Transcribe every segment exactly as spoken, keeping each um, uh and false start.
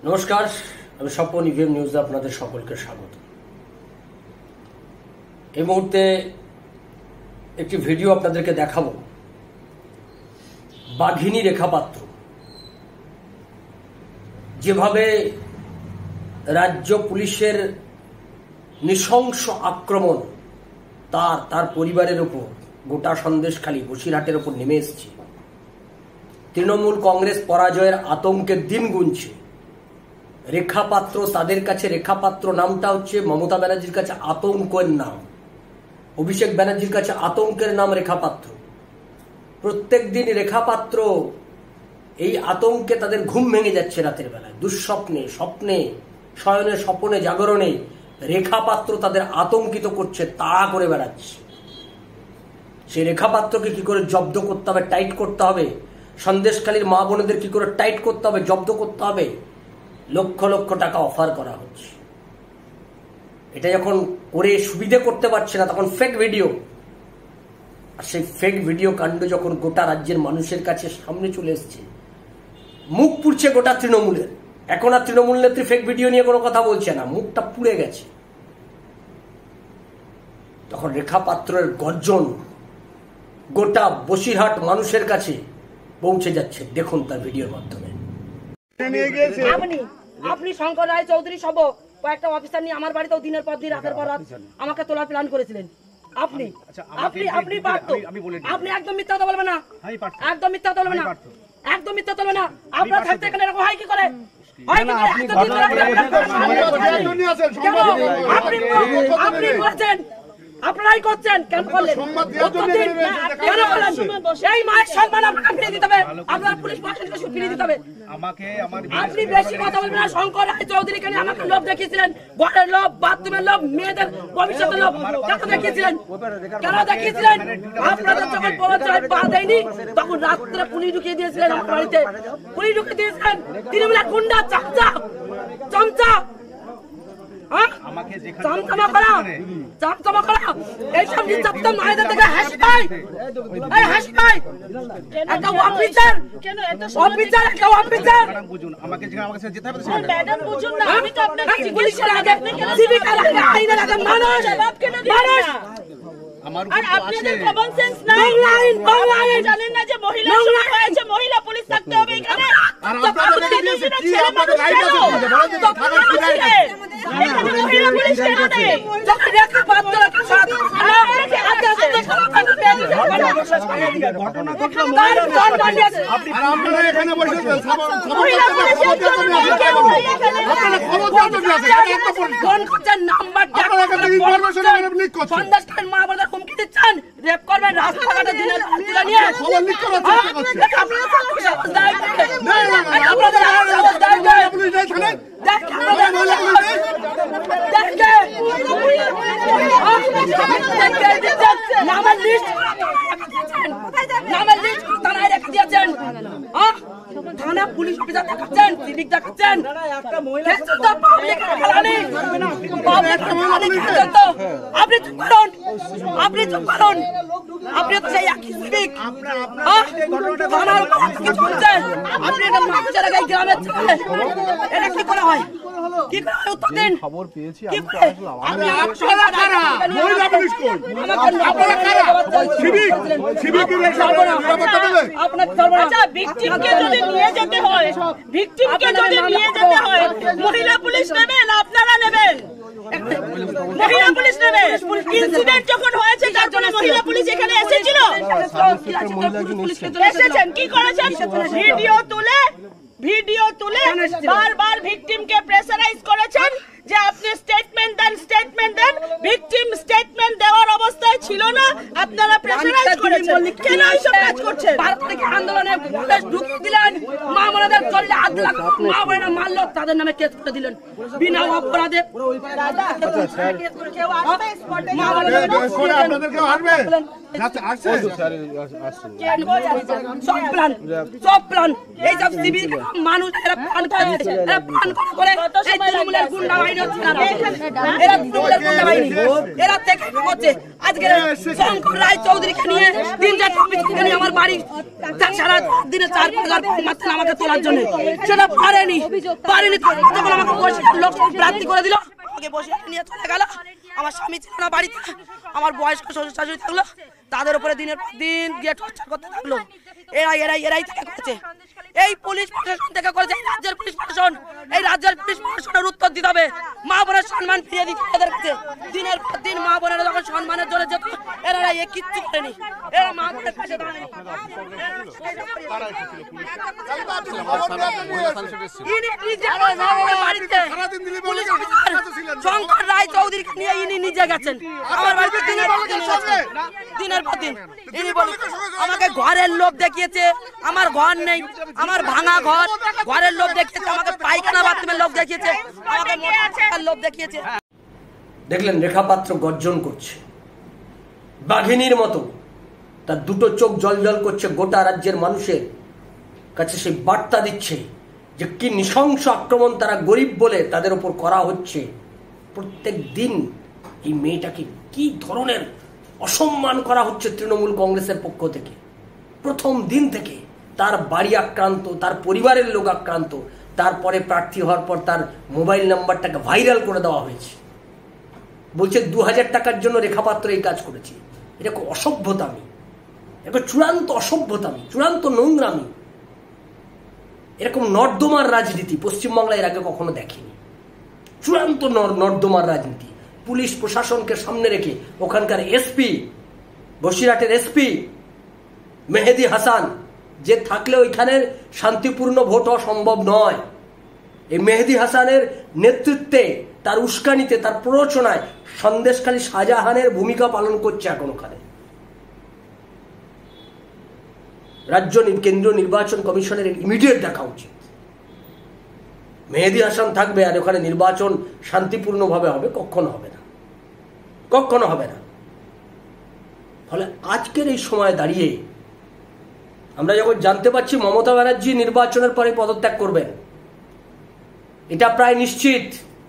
নমস্কার, আমি স্বপন ইভিএম নিউজে আপনাদের সকলকে স্বাগত। এই মুহূর্তে একটি ভিডিও আপনাদেরকে দেখাবো। বাঘিনী রেখা পাত্র যেভাবে রাজ্য পুলিশের নৃশংস আক্রমণ তার তার পরিবারের উপর, গোটা সন্দেশখালী বসিরহাটের উপর নেমে এসছে। তৃণমূল কংগ্রেস পরাজয়ের আতঙ্কের দিন গুনছে। রেখাপাত্র তাদের কাছে, রেখাপাত্র নামটা হচ্ছে মমতা ব্যানার্জির কাছে আতঙ্কের নাম, অভিষেক ব্যানার্জির কাছে আতঙ্কের নাম রেখাপাত্র। প্রত্যেক দিন রেখাপাত্র এই আতঙ্কে তাদের ঘুম ভেঙে যাচ্ছে রাতের বেলায়, দুঃস্বপ্নে, স্বপ্নে, শয়নে, স্বপনে, জাগরণে রেখাপাত্র তাদের আতঙ্কিত করছে, তাড়া করে বেড়াচ্ছে। সেই রেখাপাত্রকে কি করে জব্দ করতে হবে, টাইট করতে হবে, সন্দেশখালীর মা বোনেদের কি করে টাইট করতে হবে, জব্দ করতে হবে, লক্ষ লক্ষ টাকা অফার করা হচ্ছে। এটা যখন করে সুবিধে করতে পারছে না, তখন ফেক ভিডিও, আর সেই ফেক ভিডিও কাণ্ড যখন গোটা রাজ্যের মানুষের কাছে সামনে চলে এসছে, মুখ পুড়ছে গোটা তৃণমূলের। এখন আর তৃণমূল নেত্রী ফেক ভিডিও নিয়ে কোনো কথা বলছে না, মুখটা পুড়ে গেছে। তখন রেখাপাত্রের গর্জন গোটা বসিরহাট মানুষের কাছে পৌঁছে যাচ্ছে। দেখুন তার ভিডিওর মাধ্যমে। আপনি আপনি শঙ্কর রায় চৌধুরী সহ কয়েকটা অফিসার নিয়ে আমার বাড়িতেও দিনের পর দিন রাতের পর রাত আমাকে তোলার প্ল্যান করেছিলেন। আপনি আপনি আপনি পারতো, আপনি একদম মিথ্যা কথা বলবেন না, একদম মিথ্যা কথা বলবেন না, একদম মিথ্যা কথা বলবেন না। আপনার থাকতে এখানে এরকম হয় কি করে? আপনি আপনি বলছেন, আপনারাই করছেন, কেন করলেন? কেন করলেন? এই মায়ের সম্মান আপনাকে ফিরিয়ে দিতে হবে, আপনার পুলিশ প্রশাসনকে ফিরিয়ে দিতে হবে। আপনি বেশি কথা বলবেন না। শঙ্কর রায় চৌধুরী কেন আমাকে লোভ দেখিয়েছিলেন? ঘরের লোভ, বাথরুমের লোভ, মেয়েদের ভবিষ্যতের লোভ কেন দেখিয়েছিলেন? কেন দেখিয়েছিলেন? আপনাদের যখন পৌঁছায় পা দেয়নি, তখন রাত্রে পুলিশ ঢুকিয়ে দিয়েছিলেন আমার বাড়িতে, পুলিশ ঢুকিয়ে দিয়েছিলেন। তৃণমূলের গুন্ডা, চামচা চমচা চামচামা করা, চামচামা করা, এইসব নির্যাতন মায়েদের থেকে হাসি পায়, এই হাসি পায়। একটা অফিসার, অফিসার, একটা অফিসার বুঝুন, আমাকে যেখানে আমাকে যেতে হবে সেটা ম্যাডাম বুঝুন না। আমি তো আপনাকে পুলিশের আগে, সিভিকের আগে, আইনের আগে মানুষ জবাব কেন দিবেন না? আমার আর আপনাদের কমন সেন্স নাই, লাইন লাইন জানেন না যে মহিলা সময় হয়েছে, মহিলা পুলিশ থাকতে হবে এখানে। আর আপনাদের দিয়েছে কি, আপনাদের রাইট আছে, বলেন তো থাকার কি রাইট আছে? এখানে মহিলা পুলিশ কেন নেই? যখন রেখা পাত্রকে সাথ আমাকে আতে আতে ঘটনা ঘটলো, আপনি আপনারা এখানে বসেছেন, মহিলা পুলিশ আপনারা খবর জানতে আছে, এটা একটা পুলিশ কোন কোন নাম্বারটা আপনারা এখানে ইনফরমেশন লিক করছেন, সন্দেশখালীর মা বোনদের হুমকি দিচ্ছেন, রেপ করবেন, রাস্তাঘাটে দিনের তুলে নিয়ে খবর লিক করার চেষ্টা করছেন। আপনারা দায় না না আপনাদের দায় পুলিশ নাই থানে, দেখেন মহিলা পুলিশ দেখে নামের লিস্ট, নামের লিস্ট থানায় রেখে দিয়েছেন, থানা পুলিশ অফিসার দেখাচ্ছেন, সিভিক দেখাচ্ছেন, আপনি চুপ করুন, আপনি চুপ করুন, আপনি তো সেই একই সিভিক, থানার কিছু বলছেন, আপনি এটা মানুষের আগে গ্রামের ছেলে, এটা কি করা হয়? কি করে উত্তর দিন? খবর পেয়েছি আমি তো আসলাম। আপনি আপনারা কারা? মহিলা পুলিশ কই? আপনারা কারা? সিভিক, সিভিকের নিরাপত্তা দেবে? আপনার আচ্ছা, ভিকটিমকে যদি নিয়ে যেতে হয়, ভিকটিমকে যদি নিয়ে যেতে হয়, মহিলা পুলিশ নেবেন, আপনারা নেবেন, মহিলা পুলিশ নেবে। ইনসিডেন্ট যখন হয়েছে তারপরে মহিলা পুলিশ এখানে এসেছিল, এসেছেন, কি করেছেন? ভিডিও তুলে, ভিডিও তুলে বারবার ভিকটিমকে প্রেসারাইজ করেছেন যে আপনি স্টেটমেন্ট দেন, স্টেটমেন্ট দেন। ভিকটিম স্টেটমেন্ট দেওয়ার অবস্থায় ছিল না, আপনারা প্রেসারাইজ করেছেন। কেন এইসব কাজ করছেন? বারো তারিখে আন্দোলনে পুলিশ ঢুকিয়ে দিলেন, মা বোনেদের চললে আট লাখ মা বোনেরা মারলো, তাদের নামে কেস করে দিলেন বিনা অপরাধে। মানুষ এরা প্ল্যান করে, এরা প্ল্যান করে এই তৃণমূলের গুন্ডা বাহিনী হচ্ছে না, এরা তৃণমূলের গুন্ডা বাহিনী, এরা থেকে হচ্ছে। আজকে শঙ্কর রায় চৌধুরীকে নিয়ে তিন চারটা অফিস থেকে নিয়ে আমার বাড়ি সারা দিনে চার পাঁচ হাজার মারতেন আমাকে তোলার জন্য। সেটা পারেনি পারেনি যখন আমাকে বসিরহাট লোক প্রার্থী করে দিল, আমাকে বসিরহাট নিয়ে চলে গেল। আমার স্বামী ছিল না বাড়িতে, আমার বয়স্ক শ্বশুর শাশুড়ি থাকলো, তাদের উপরে দিনের পর দিন দিয়ে টর্চার করতে থাকলো। এরাই এরাই এরাই থেকে করেছে, এই পুলিশ প্রশাসন থেকে করেছে, এই রাজ্যের পুলিশ প্রশাসন, এই রাজ্যের পুলিশ প্রশাসনের উত্তর দিতে হবে, মা বোনের সম্মান ফিরিয়ে দিতে হবে এদের কাছে। দিনের পর দিন মা বোনেরা যখন সম্মানের জন্য যেত, এরা এ কিচ্ছু করেনি, এরা মা বোনের পাশে দাঁড়ায়নি। শঙ্কর রায় চৌধুরীকে নিয়ে ইনি নিজে গেছেন আমার বাড়িতে দিনের পর দিন দিনের পর দিন ইনি বলেন আমাকে ঘরের লোভ দেখিয়েছে, আমার ঘর নেই, আমার ভাঙা ঘর, ঘরের লোভ দেখিয়েছে, আমাকে পায়খানা বাথরুমের লোভ দেখিয়েছে, আমাকে মোটরসাইকেল লোভ দেখিয়েছে। দেখলেন রেখাপাত্র গর্জন করছে বাঘিনীর মতো, তার দুটো চোখ জল জল করছে, গোটা রাজ্যের মানুষের কাছে সেই বার্তা দিচ্ছে যে কি নৃশংস আক্রমণ তারা গরিব বলে তাদের উপর করা হচ্ছে। প্রত্যেক দিন এই মেয়েটাকে কি ধরনের অসম্মান করা হচ্ছে তৃণমূল কংগ্রেসের পক্ষ থেকে। প্রথম দিন থেকে তার বাড়ি আক্রান্ত, তার পরিবারের লোক আক্রান্ত, তারপরে প্রার্থী হওয়ার পর তার মোবাইল নাম্বারটাকে ভাইরাল করে দেওয়া হয়েছে। বলছে দু হাজার টাকার জন্য রেখাপাত্র এই কাজ করেছে। এটা খুব অসভ্যতামি, এটা চূড়ান্ত অসভ্যতামি, চূড়ান্ত নোংরামি। এরকম নর্দমার রাজনীতি পশ্চিমবাংলায় এর আগে কখনো দেখেনি। চূড়ান্ত নর্দমার রাজনীতি, পুলিশ প্রশাসনকে সামনে রেখে ওখানকার এসপি, বসিরহাটের এসপি মেহেদি হাসান, যে থাকলে ওইখানের শান্তিপূর্ণ ভোট হওয়া সম্ভব নয়। এই মেহেদি হাসানের নেতৃত্বে, তার উস্কানিতে, তার প্ররোচনায় সন্দেশখালী শাহজাহানের ভূমিকা পালন করছে এখন ওখানে। রাজ্য কেন্দ্রীয় নির্বাচন কমিশনের ইমিডিয়েট দেখা উচিত। মেহেদি হাসান থাকবে আর ওখানে নির্বাচন শান্তিপূর্ণভাবে হবে? কখনো হবে না, কখনো হবে না। ফলে আজকের এই সময় দাঁড়িয়ে আমরা যখন জানতে পারছি মমতা ব্যানার্জি নির্বাচনের পরে পদত্যাগ করবেন, এটা প্রায় নিশ্চিত।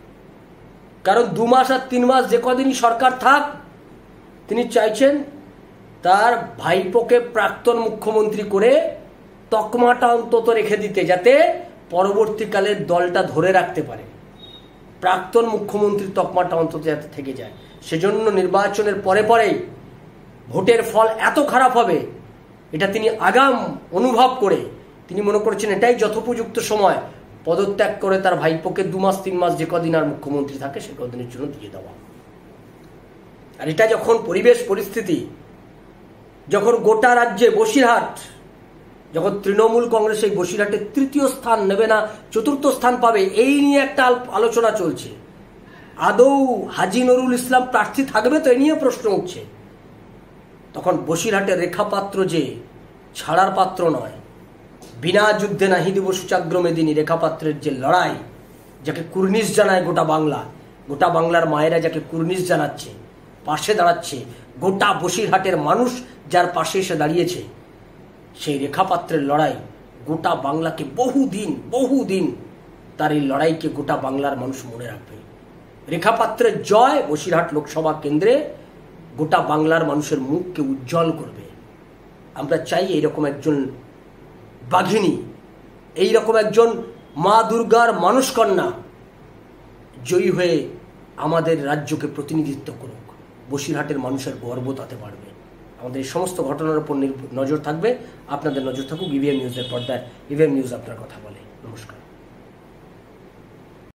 কারণ দু মাস আর তিন মাস যে কদিনই সরকার থাক, তিনি চাইছেন তার ভাইপোকে প্রাক্তন মুখ্যমন্ত্রী করে তকমাটা অন্তত রেখে দিতে, যাতে পরবর্তীকালে দলটা ধরে রাখতে পারে। প্রাক্তন মুখ্যমন্ত্রীর তকমাটা অন্তত যাতে থেকে যায়। সেজন্য নির্বাচনের পরে পরেই ভোটের ফল এত খারাপ হবে এটা তিনি আগাম অনুভব করে তিনি মনে করেছেন এটাই যথোপযুক্ত সময় পদত্যাগ করে তার ভাইপোকে দু মাস তিন মাস যে কদিন আর মুখ্যমন্ত্রী থাকে সে কদিনের জন্য দিয়ে দেওয়া। আর এটা যখন পরিবেশ পরিস্থিতি, যখন গোটা রাজ্যে বসিরহাট, যখন তৃণমূল কংগ্রেস এই বসিরহাটের তৃতীয় স্থান নেবে না চতুর্থ স্থান পাবে, এই নিয়ে একটা আলোচনা চলছে। আদৌ হাজী নুরুল ইসলাম প্রার্থী থাকবে তো, এই নিয়ে প্রশ্ন উঠছে। তখন বসিরহাটের রেখাপাত্র যে ছাড়ার পাত্র নয়। বিনা যুদ্ধে নাহি দিব সূচাগ্র মেদিনী রেখাপাত্রের যে লড়াই, যাকে কুর্নিশ জানায় গোটা বাংলা, গোটা বাংলার মায়েরা যাকে কুর্নিশ জানাচ্ছে, পাশে দাঁড়াচ্ছে, গোটা বসিরহাটের মানুষ যার পাশে এসে দাঁড়িয়েছে, সেই রেখাপাত্রের লড়াই গোটা বাংলাকে বহুদিন বহুদিন তার এই লড়াইকে গোটা বাংলার মানুষ মনে রাখবে। রেখাপাত্রের জয় বসিরহাট লোকসভা কেন্দ্রে গোটা বাংলার মানুষের মুখকে উজ্জ্বল করবে। আমরা চাই এইরকম একজন বাঘিনী, এইরকম একজন মা দুর্গার মানুষ কন্যা জয়ী হয়ে আমাদের রাজ্যকে প্রতিনিধিত্ব করুক। বসিরহাটের মানুষের গর্ব তাতে বাড়বে। আমাদের এই সমস্ত ঘটনার উপর নজর থাকবে। আপনাদের নজর থাকুক ইভিএম নিউজের পর্দায়। ইভিএম নিউজ আপনার কথা বলে। নমস্কার।